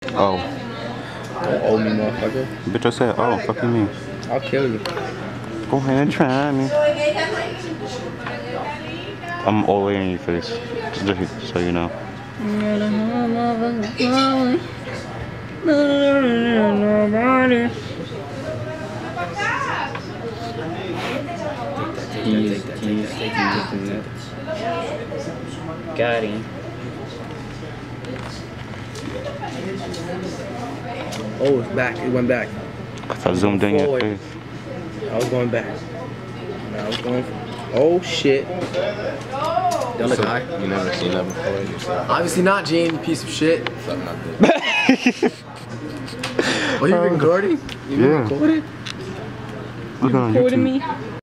Oh. Don't owe me, motherfucker. Bitch, I said, oh, fuck you mean? I'll kill you. Go ahead and try me. I'm all the way in your face. Just so you know. Got him. Oh, it's back. It went back. Cause I zoomed in your face. I was going back. I was going. Oh shit. Y'all look high. You never seen that before. Obviously not, Gene, you piece of shit. Something not good. Oh, you recording? You Yeah. recorded? Look on Recording YouTube. me?